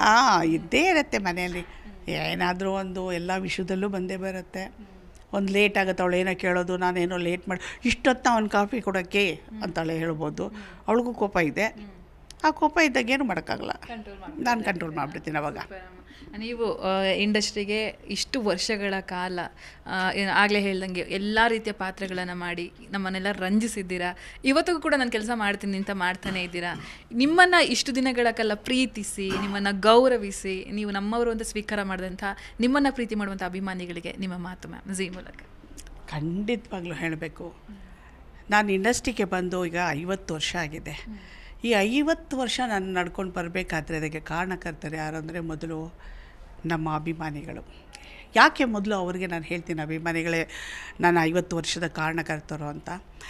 ಇದ್ದೇ ಇರುತ್ತೆ ಮನೆಯಲ್ಲಿ. ಏನಾದರೂ ಒಂದು ಎಲ್ಲ ವಿಷಯದಲ್ಲೂ ಬಂದೇ ಬರುತ್ತೆ. ಒಂದು ಲೇಟ್ ಆಗುತ್ತೆ, ಅವಳು ಏನೋ ಕೇಳೋದು, ನಾನೇನೋ ಲೇಟ್ ಮಾಡಿ ಇಷ್ಟೊತ್ತು ಅವ್ನು ಕಾಫಿ ಕೊಡೋಕ್ಕೆ ಅಂತಾಳೆ ಹೇಳ್ಬೋದು. ಅವಳಿಗೂ ಕೋಪ ಇದೆ. ಆ ಕೋಪ ಇದ್ದಾಗ ಏನು ಮಾಡೋಕ್ಕಾಗಲ್ಲ, ನಾನು ಕಂಟ್ರೋಲ್ ಮಾಡಿಬಿಡ್ತೀನಿ ಅವಾಗ. ನೀವು ಇಂಡಸ್ಟ್ರಿಗೆ ಇಷ್ಟು ವರ್ಷಗಳ ಕಾಲ ಆಗಲೇ ಹೇಳ್ದಂಗೆ ಎಲ್ಲ ರೀತಿಯ ಪಾತ್ರಗಳನ್ನು ಮಾಡಿ ನಮ್ಮನ್ನೆಲ್ಲ ರಂಜಿಸಿದ್ದೀರಾ. ಇವತ್ತಿಗೂ ಕೂಡ ನಾನು ಕೆಲಸ ಮಾಡ್ತೀನಿ ಅಂತ ಮಾಡ್ತಾನೆ ಇದ್ದೀರಾ. ನಿಮ್ಮನ್ನು ಇಷ್ಟು ದಿನಗಳ ಕಾಲ ಪ್ರೀತಿಸಿ, ನಿಮ್ಮನ್ನು ಗೌರವಿಸಿ, ನೀವು ನಮ್ಮವರು ಅಂತ ಸ್ವೀಕಾರ ಮಾಡಿದಂಥ, ನಿಮ್ಮನ್ನು ಪ್ರೀತಿ ಮಾಡುವಂಥ ಅಭಿಮಾನಿಗಳಿಗೆ ನಿಮ್ಮ ಮಾತು ಮ್ಯಾಮ್ ಝೀ ಮೂಲಕ. ಖಂಡಿತವಾಗ್ಲೂ ಹೇಳಬೇಕು, ನಾನು ಇಂಡಸ್ಟ್ರಿಗೆ ಬಂದು ಈಗ 50 ವರ್ಷ ಆಗಿದೆ. ಈ 50 ವರ್ಷ ನಾನು ನಡ್ಕೊಂಡು ಬರಬೇಕಾದ್ರೆ ಅದಕ್ಕೆ ಕಾರಣಕರ್ತರು ಯಾರು ಅಂದರೆ ಮೊದಲು ನಮ್ಮ ಅಭಿಮಾನಿಗಳು. ಯಾಕೆ ಮೊದಲು ಅವ್ರಿಗೆ ನಾನು ಹೇಳ್ತೀನಿ ಅಭಿಮಾನಿಗಳೇ ನಾನು 50 ವರ್ಷದ ಕಾರಣಕರ್ತರು ಅಂತ.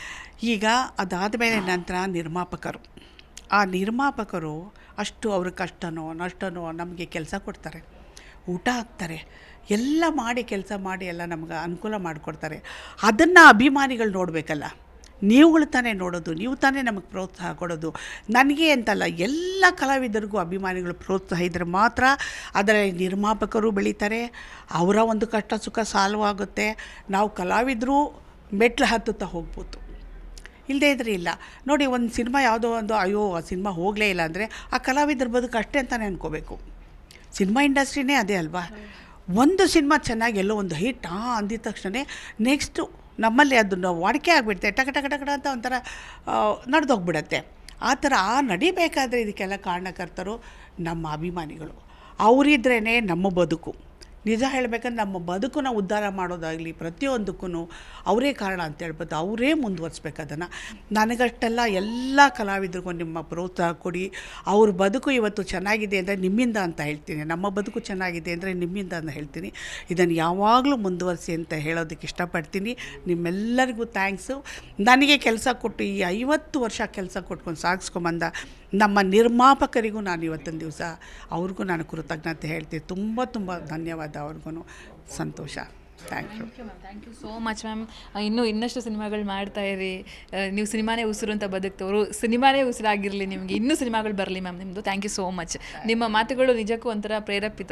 ಈಗ ಅದಾದ ಮೇಲೆ ನಂತರ ನಿರ್ಮಾಪಕರು, ಆ ನಿರ್ಮಾಪಕರು ಅಷ್ಟು ಅವ್ರ ಕಷ್ಟನೋ ನಷ್ಟನೋ ನಮಗೆ ಕೆಲಸ ಕೊಡ್ತಾರೆ, ಊಟ ಹಾಕ್ತಾರೆ, ಎಲ್ಲ ಮಾಡಿ ಕೆಲಸ ಮಾಡಿ ಎಲ್ಲ ನಮ್ಗೆ ಅನುಕೂಲ ಮಾಡಿಕೊಡ್ತಾರೆ. ಅದನ್ನು ಅಭಿಮಾನಿಗಳು ನೋಡಬೇಕಲ್ಲ. ನೀವುಗಳು ತಾನೇ ನೋಡೋದು, ನೀವು ತಾನೇ ನಮಗೆ ಪ್ರೋತ್ಸಾಹ ಕೊಡೋದು. ನನಗೆ ಅಂತಲ್ಲ, ಎಲ್ಲ ಕಲಾವಿದರಿಗೂ ಅಭಿಮಾನಿಗಳು ಪ್ರೋತ್ಸಾಹ ಇದ್ದರೆ ಮಾತ್ರ ಅದರಲ್ಲಿ ನಿರ್ಮಾಪಕರು ಬೆಳೀತಾರೆ, ಅವರ ಒಂದು ಕಷ್ಟ ಸುಖ ಸಾಲ್ವ್ ಆಗುತ್ತೆ, ನಾವು ಕಲಾವಿದರು ಮೆಟ್ಲು ಹತ್ತುತ್ತಾ ಹೋಗ್ಬೋದು. ಇಲ್ಲದೇ ಇದ್ರೆ ಇಲ್ಲ. ನೋಡಿ, ಒಂದು ಸಿನಿಮಾ ಯಾವುದೋ ಒಂದು ಅಯ್ಯೋ ಆ ಸಿನಿಮಾ ಹೋಗಲೇ ಇಲ್ಲ ಅಂದರೆ ಆ ಕಲಾವಿದ್ರ ಬದುಕು ಅಷ್ಟೇ ಅಂತಲೇ ಅಂದ್ಕೋಬೇಕು. ಸಿನಿಮಾ ಇಂಡಸ್ಟ್ರಿನೇ ಅದೇ ಅಲ್ವಾ. ಒಂದು ಸಿನಿಮಾ ಚೆನ್ನಾಗಿ ಎಲ್ಲೋ ಒಂದು ಹಿಟ್ ಅಂದಿದ ತಕ್ಷಣ ನೆಕ್ಸ್ಟು ನಮ್ಮಲ್ಲಿ ಅದನ್ನು ವಾಡಿಕೆ ಆಗಿಬಿಡುತ್ತೆ, ಟಕ ಟಕ ಟಕಟ ಅಂತ ಒಂಥರ ನಡೆದೋಗ್ಬಿಡತ್ತೆ. ಆ ಥರ ನಡಿಬೇಕಾದ್ರೆ ಇದಕ್ಕೆಲ್ಲ ಕಾರಣಕರ್ತರು ನಮ್ಮ ಅಭಿಮಾನಿಗಳು. ಅವರಿದ್ರೇ ನಮ್ಮ ಬದುಕು. ನಿಜ ಹೇಳಬೇಕಂದ್ರೆ ನಮ್ಮ ಬದುಕನ್ನು ಉದ್ಧಾರ ಮಾಡೋದಾಗಲಿ ಪ್ರತಿಯೊಂದಕ್ಕೂ ಅವರೇ ಕಾರಣ ಅಂತ ಹೇಳ್ಬೋದು. ಅವರೇ ಮುಂದುವರಿಸ್ಬೇಕು ಅದನ್ನು. ನನಗಷ್ಟೆಲ್ಲ ಎಲ್ಲ ಕಲಾವಿದರಿಗೂ ನಿಮ್ಮ ಪ್ರೋತ್ಸಾಹ ಕೊಡಿ. ಅವ್ರ ಬದುಕು ಇವತ್ತು ಚೆನ್ನಾಗಿದೆ ಅಂದರೆ ನಿಮ್ಮಿಂದ ಅಂತ ಹೇಳ್ತೀನಿ, ನಮ್ಮ ಬದುಕು ಚೆನ್ನಾಗಿದೆ ಅಂದರೆ ನಿಮ್ಮಿಂದ ಅಂತ ಹೇಳ್ತೀನಿ. ಇದನ್ನು ಯಾವಾಗಲೂ ಮುಂದುವರಿಸಿ ಅಂತ ಹೇಳೋದಕ್ಕೆ ಇಷ್ಟಪಡ್ತೀನಿ. ನಿಮ್ಮೆಲ್ಲರಿಗೂ ಥ್ಯಾಂಕ್ಸು. ನನಗೆ ಕೆಲಸ ಕೊಟ್ಟು ಈ 50 ವರ್ಷ ಕೆಲಸ ಕೊಟ್ಕೊಂಡು ಸಾಗಿಸ್ಕೊಂಬಂದ ನಮ್ಮ ನಿರ್ಮಾಪಕರಿಗೂ ನಾನು ಇವತ್ತಿನ ದಿವಸ ಅವ್ರಿಗೂ ನಾನು ಕೃತಜ್ಞತೆ ಹೇಳ್ತೀನಿ. ತುಂಬ ತುಂಬ ಧನ್ಯವಾದ ಅವ್ರಿಗೂ. ಸಂತೋಷ. Thank you so much ma'am. ಇನ್ನಷ್ಟು ಸಿನಿಮಾಗಳು ಮಾಡ್ತಾಯಿರಿ. ನೀವು ಸಿನಿಮಾನೇ ಉಸಿರು ಅಂತ ಬದುಕ್ತವರು, ಸಿನಿಮಾನೇ ಉಸಿರಾಗಿರಲಿ ನಿಮಗೆ, ಇನ್ನೂ ಸಿನಿಮಾಗಳು ಬರಲಿ ಮ್ಯಾಮ್ ನಿಮ್ಮದು. Thank you so much. ನಿಮ್ಮ ಮಾತುಗಳು ನಿಜಕ್ಕೂ ಒಂಥರ ಪ್ರೇರೇಪಿತ.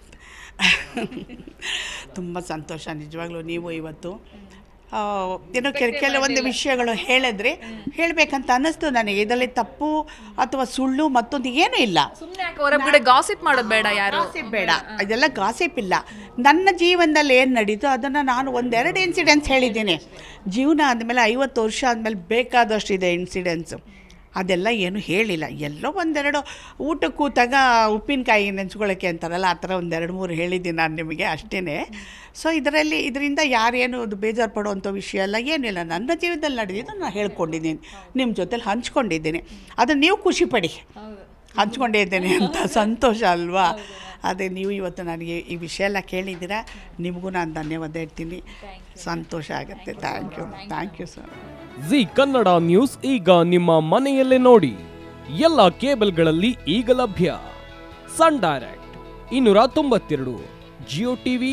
ತುಂಬ ಸಂತೋಷ ನಿಜವಾಗ್ಲೂ. ನೀವು ಇವತ್ತು ಏನೋ ಕೆಲವೊಂದು ವಿಷಯಗಳು ಹೇಳಿದ್ರೆ ಹೇಳಬೇಕಂತ ಅನ್ನಿಸ್ತು ನನಗೆ. ಇದರಲ್ಲಿ ತಪ್ಪು ಅಥವಾ ಸುಳ್ಳು ಮತ್ತೊಂದು ಏನೂ ಇಲ್ಲ. ಹೊರಗಡೆ ಗಾಸಿಪ್ ಮಾಡೋದು ಬೇಡ, ಯಾರು ಬೇಡ, ಅದೆಲ್ಲ ಗಾಸಿಪ್ ಇಲ್ಲ. ನನ್ನ ಜೀವನದಲ್ಲಿ ಏನು ನಡೀತು ಅದನ್ನು ನಾನು 1-2 ಇನ್ಸಿಡೆನ್ಸ್ ಹೇಳಿದ್ದೀನಿ. ಜೀವನ ಆದಮೇಲೆ 50 ವರ್ಷ ಆದಮೇಲೆ ಬೇಕಾದಷ್ಟಿದೆ ಇನ್ಸಿಡೆನ್ಸು. ಅದೆಲ್ಲ ಏನು ಹೇಳಿಲ್ಲ. ಎಲ್ಲೋ 1-2 ಊಟಕ್ಕೆ ಕೂತಾಗ ಉಪ್ಪಿನಕಾಯಿ ನೆಂಚ್ಕೊಳ್ಳೋಕ್ಕೆ ಅಂತಾರಲ್ಲ, ಆ ಥರ 1-2-3 ಹೇಳಿದ್ದೀನಿ ನಾನು ನಿಮಗೆ, ಅಷ್ಟೇ. ಸೊ ಇದರಿಂದ ಯಾರೇನು ಅದು ಬೇಜಾರು ಪಡುವಂಥ ವಿಷಯ ಎಲ್ಲ ಏನಿಲ್ಲ. ನನ್ನ ಜೀವನದಲ್ಲಿ ನಡೆದಿದ್ದು ನಾನು ಹೇಳ್ಕೊಂಡಿದ್ದೀನಿ, ನಿಮ್ಮ ಜೊತೆಲಿ ಹಂಚ್ಕೊಂಡಿದ್ದೀನಿ. ಅದನ್ನು ನೀವು ಖುಷಿಪಡಿ, ಹಂಚ್ಕೊಂಡಿದ್ದೇನೆ ಅಂತ ಸಂತೋಷ ಅಲ್ವಾ. ಅದೇ ನೀವು ಇವತ್ತು ನನಗೆ ಈ ವಿಷಯ ಎಲ್ಲ ಕೇಳಿದ್ದೀರಾ, ನಿಮಗೂ ನಾನು ಧನ್ಯವಾದ ಹೇಳ್ತೀನಿ. ಸಂತೋಷ ಆಗುತ್ತೆ. Thank you sir. Zee Kannada news ಈಗ ನಿಮ್ಮ ಮನೆಯಲ್ಲೇ ನೋಡಿ. ಎಲ್ಲ ಕೇಬಲ್ಗಳಲ್ಲಿ ಈಗ ಲಭ್ಯ. Sun Direct 292, Jio TV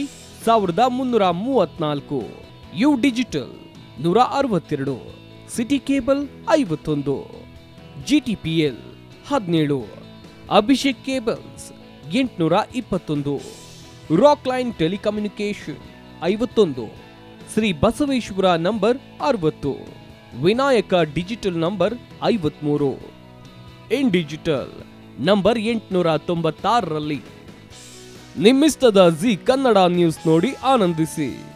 1334, U digital 162, City cable 51, GTPL 17, Abhishek cables 821, Rock Line telecommunication 51, Shri Basaveshwara number 60, Vinayaka digital number 53, In digital number 896ರಲ್ಲಿ. ನಿಮ್ಮಿಸ್ತದ ಜಿ ಕನ್ನಡ ನ್ಯೂಸ್ ನೋಡಿ ಆನಂದಿಸಿ.